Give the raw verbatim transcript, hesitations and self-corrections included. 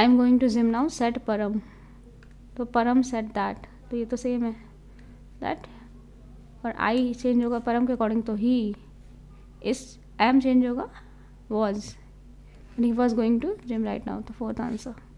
I am going to gym now set Param, तो परम set that, तो ये तो सेम है दैट, और आई चेंज होगा परम के अकॉर्डिंग, तो ही, इस एम चेंज होगा was, and he was going to gym right now, तो फोर्थ आंसर।